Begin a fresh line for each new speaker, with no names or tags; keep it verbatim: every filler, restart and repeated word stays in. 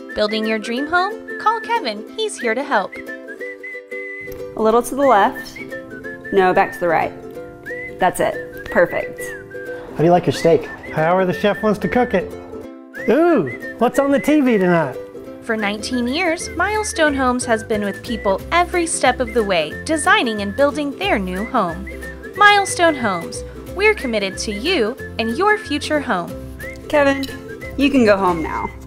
Building your dream home? Call Kevin, he's here to help.
A little to the left. No, back to the right. That's it. Perfect.
How do you like your steak?
However the chef wants to cook it. Ooh, what's on the T V tonight?
For nineteen years, Milestone Homes has been with people every step of the way, designing and building their new home. Milestone Homes, we're committed to you and your future home.
Kevin, you can go home now.